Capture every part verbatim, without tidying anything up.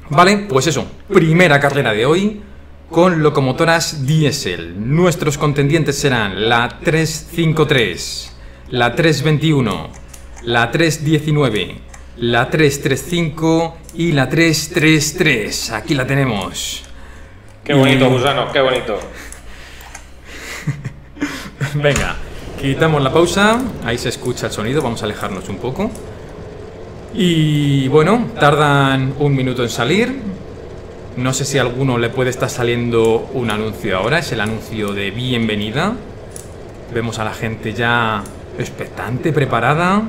Vale, pues eso, primera carrera de hoy con locomotoras diésel. Nuestros contendientes serán la tres cinco tres, la tres veintiuno, la tres diecinueve, la tres treinta y cinco y la tres treinta y tres. Aquí la tenemos. Qué bonito, y... Gusano, qué bonito. Venga, quitamos la pausa. Ahí se escucha el sonido, vamos a alejarnos un poco. Y bueno, tardan un minuto en salir. No sé si a alguno le puede estar saliendo un anuncio ahora. Es el anuncio de bienvenida. Vemos a la gente ya expectante, preparada.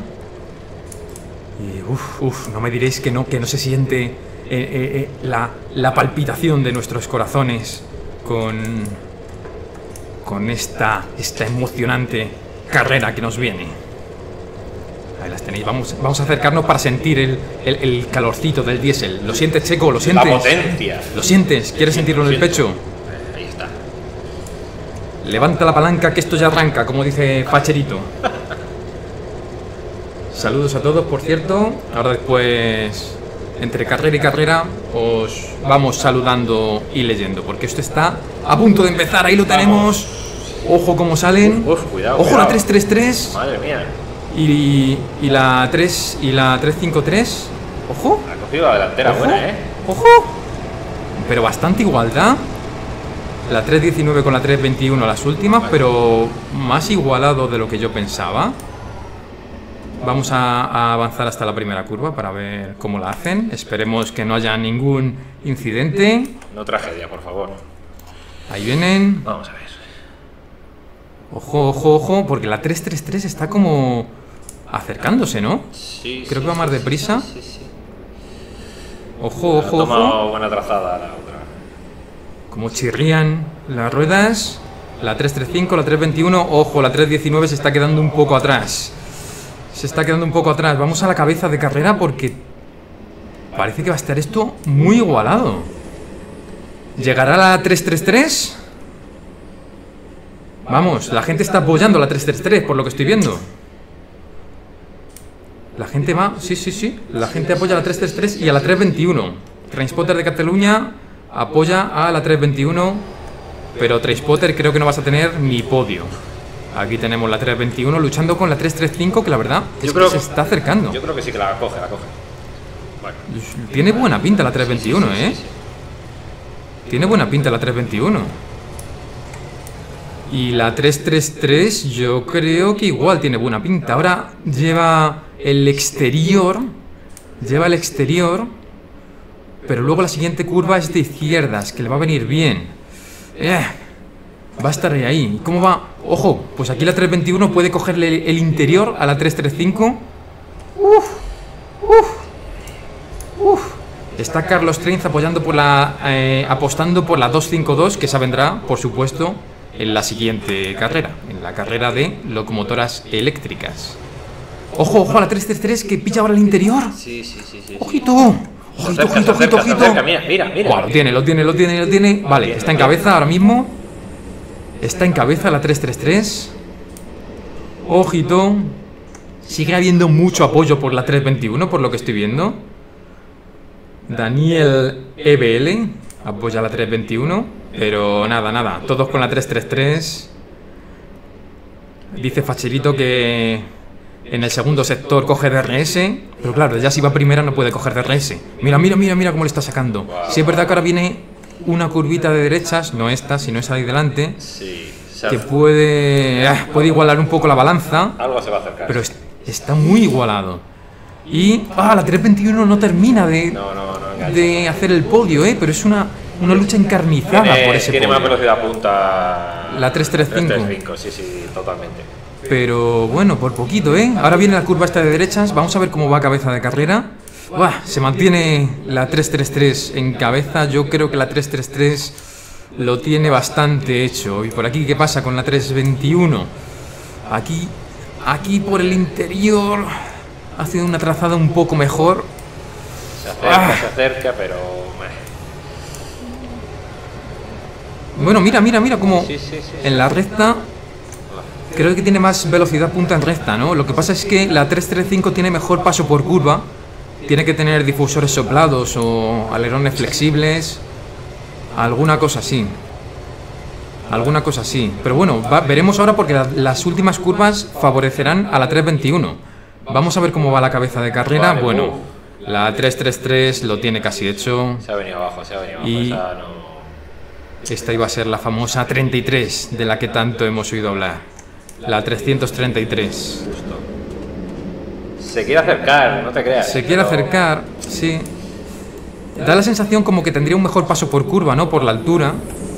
Y uff, uff, no me diréis que no, que no se siente eh, eh, eh, la, la palpitación de nuestros corazones con, con esta, esta emocionante carrera que nos viene. Ahí las tenéis, vamos, vamos a acercarnos para sentir el, el, el calorcito del diésel. ¿Lo sientes, Checo? ¿Lo sientes? La potencia. ¿Lo sientes? ¿Quieres Sí, sentirlo en el pecho? Ahí está. Levanta la palanca que esto ya arranca, como dice Facherito. Saludos a todos, por cierto. Ahora después, entre carrera y carrera, os vamos saludando y leyendo, porque esto está a punto de empezar. Ahí lo tenemos. Ojo cómo salen. Uf, cuidado, Ojo cuidado. la tres treinta y tres. Madre mía. Y, y la tres y la tres cincuenta y tres. Ojo. Ha cogido la delantera Ojo. buena, eh. Ojo. Pero bastante igualdad. La tres diecinueve con la tres veintiuno las últimas, pero más igualado de lo que yo pensaba. Vamos a, a avanzar hasta la primera curva para ver cómo la hacen. Esperemos que no haya ningún incidente. No tragedia, por favor. Ahí vienen. Vamos a ver. Ojo, ojo, ojo, porque la tres treinta y tres está como acercándose, ¿no? Sí, Creo sí, que va más sí, deprisa. sí, sí, sí. Ojo, Ha ojo, tomado ojo. buena trazada la otra. Como chirrían las ruedas. La tres treinta y cinco, la tres veintiuno. Ojo, la tres diecinueve se está quedando un poco atrás. Se está quedando un poco atrás. Vamos a la cabeza de carrera porque parece que va a estar esto muy igualado. ¿Llegará la tres treinta y tres? Vamos, la gente está apoyando la tres treinta y tres por lo que estoy viendo. La gente va... Sí, sí, sí. La gente apoya a la tres treinta y tres y a la tres veintiuno. Transporter de Cataluña apoya a la tres veintiuno. Pero Transporter creo que no vas a tener ni podio. Aquí tenemos la tres veintiuno luchando con la tres treinta y cinco, que la verdad es Yo creo que se está acercando. Yo creo que sí que la coge, la coge. Bueno. Tiene buena pinta la tres veintiuno, Sí, sí, sí, ¿eh? sí, sí. Tiene buena pinta la tres veintiuno. Y la tres treinta y tres yo creo que igual tiene buena pinta. Ahora lleva el exterior. Lleva el exterior. Pero luego la siguiente curva es de izquierdas, que le va a venir bien. Eh, va a estar ahí, ahí. ¿Cómo va? Ojo, pues aquí la tres veintiuno puede cogerle el interior a la tres treinta y cinco. Uf, uf, uf. Está Carlos Trenz apoyando por la, eh, apostando por la dos cincuenta y dos, que esa vendrá, por supuesto, en la siguiente carrera, en la carrera de locomotoras eléctricas. Ojo, ojo a la tres treinta y tres que pilla ahora el interior. Sí, sí, sí, sí. Ojito, Se ojito, acerca, ojito, se ojito, acerca, se ojito. acerca. Mira, mira, mira. Buah, lo tiene, lo tiene, lo tiene, lo tiene. Vale, tiene, está en lo tiene. cabeza ahora mismo. Está en cabeza la tres treinta y tres. Ojito. Sigue habiendo mucho apoyo por la tres veintiuno, por lo que estoy viendo. Daniel E B L apoya la tres veintiuno. Pero nada, nada. Todos con la tres treinta y tres. Dice Facherito que en el segundo sector coge D R S. Pero claro, ya si va primera no puede coger D R S. Mira, mira, mira, mira cómo le está sacando. Si es verdad que ahora viene una curvita de derechas, no esta, sino esa de delante, Sí, se que hace- puede, ah, puede igualar un poco la balanza. Algo se va a acercar. Pero es- está muy igualado. Y ah, la tres veintiuno no termina de, No, no, no engaña. de hacer el podio, ¿eh? Pero es una, una lucha encarnizada Tiene, por ese tiene podio. más velocidad punta. La tres treinta y cinco. tres treinta y cinco, sí, sí, totalmente. Pero bueno, por poquito, ¿eh? Ahora viene la curva esta de derechas. Vamos a ver cómo va cabeza de carrera. Buah, se mantiene la tres treinta y tres en cabeza. Yo creo que la tres treinta y tres lo tiene bastante hecho. Y por aquí, ¿qué pasa con la tres veintiuno? Aquí, aquí por el interior ha sido una trazada un poco mejor. Se acerca, Ah. se acerca, pero. meh. Bueno, mira, mira, mira cómo Sí, sí, sí. en la recta creo que tiene más velocidad punta en recta, ¿no? Lo que pasa es que la tres treinta y cinco tiene mejor paso por curva tiene que tener difusores soplados o alerones flexibles. Alguna cosa así. Alguna cosa así. Pero bueno, va, veremos ahora porque la, las últimas curvas favorecerán a la tres veintiuno. Vamos a ver cómo va la cabeza de carrera. Vale, bueno, uh. la tres treinta y tres lo tiene casi hecho. Se ha venido abajo, se ha venido abajo. Y- Esa no... Esta iba a ser la famosa treinta y tres, de la que tanto hemos oído hablar. La trescientos treinta y tres. Se quiere acercar, no te creas. Se quiere pero- acercar, sí. Da la sensación como que tendría un mejor paso por curva, ¿no? Por la altura.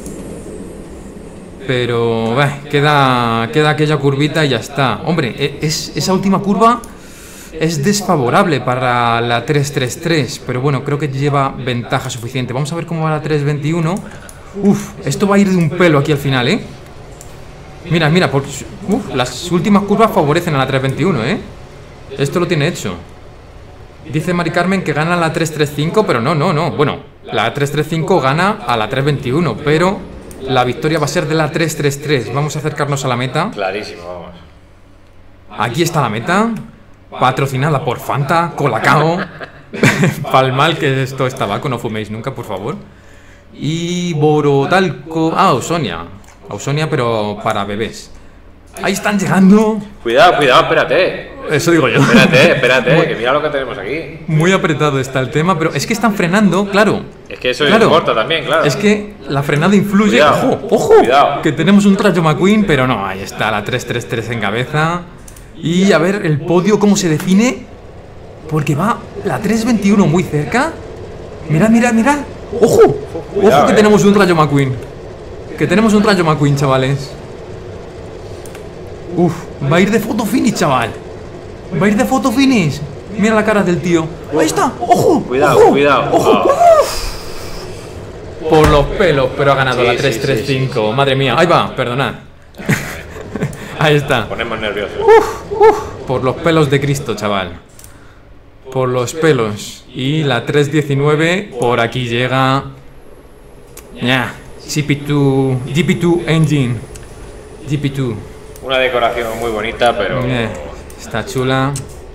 Pero, bah, queda, queda aquella curvita y ya está. Hombre, e- es, esa última curva es desfavorable para la tres treinta y tres. Pero bueno, creo que lleva ventaja suficiente. Vamos a ver cómo va la tres veintiuno. Uf, esto va a ir de un pelo aquí al final, ¿eh? Mira, mira, porque, uf, las últimas curvas favorecen a la tres veintiuno, ¿eh? Esto lo tiene hecho. Dice Mari Carmen que gana la tres treinta y cinco, pero no, no, no. Bueno, la tres treinta y cinco gana a la tres veintiuno, pero la victoria va a ser de la tres treinta y tres. Vamos a acercarnos a la meta. Clarísimo, vamos. Aquí está la meta, patrocinada por Fanta, Colacao. Pal mal que esto es tabaco, no fuméis nunca, por favor. Y Borotalco. Ah, Ausonia. Ausonia, pero para bebés. Ahí están llegando. Cuidado, cuidado, espérate. Eso digo yo. Espérate, espérate, que mira lo que tenemos aquí. Muy apretado está el tema, pero es que están frenando, claro. Es que eso Claro. importa también, claro. Es que la frenada influye. Cuidado, ¡Ojo! ¡Ojo! cuidado. Que tenemos un Rayo McQueen, pero no, ahí está la tres treinta y tres en cabeza. Y a ver el podio cómo se define. Porque va la tres veintiuno muy cerca. Mirad, mirad, mirad. ¡Ojo! Cuidado, ¡Ojo que eh. tenemos un Rayo McQueen! Que tenemos un Rayo McQueen, chavales. Uf, va a ir de photo finish, chaval. Va a ir de photo finish. Mira la cara del tío. Ahí está. ¡Ojo! Cuidado, ojo, cuidado. ¡Ojo! Ah. Por los pelos, pero ha ganado Sí, la sí, tres treinta y cinco. sí, sí, sí. Madre mía. Ahí va, perdonad. Ahí está. Ponemos nerviosos. Por los pelos de Cristo, chaval. Por los pelos. Y la tres diecinueve por aquí llega. Ya. G P dos. G P dos Engine. G P dos. Una decoración muy bonita, pero... Eh, está chula.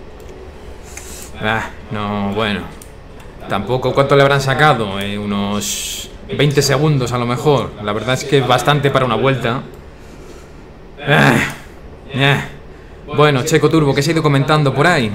Ah, no, bueno. Tampoco, ¿cuánto le habrán sacado? Eh, unos veinte segundos a lo mejor. La verdad es que es bastante para una vuelta. Ah, eh. Bueno, Checo Turbo, ¿qué se ha ido comentando por ahí?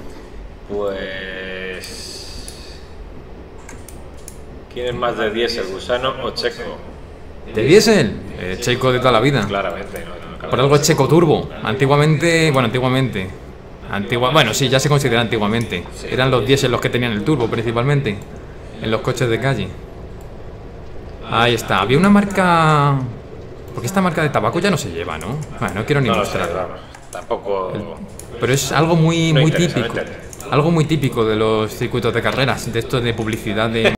Pues... ¿Quién es más de diésel, Gusano o Checo? ¿De diésel? Eh, Checo de toda la vida. Claramente, no, no, Por algo es Checo Turbo. Antiguamente, bueno, antiguamente. Antigua, bueno, sí, ya se considera antiguamente. Eran los diésel los que tenían el turbo principalmente. En los coches de calle. Ahí está. Había una marca... Porque esta marca de tabaco ya no se lleva, ¿no? Bueno, no quiero ni No lo sé, mostrar. vamos. Tampoco... Pero es algo muy, No muy interesa, no típico. interesa. Algo muy típico de los circuitos de carreras. De esto de publicidad de...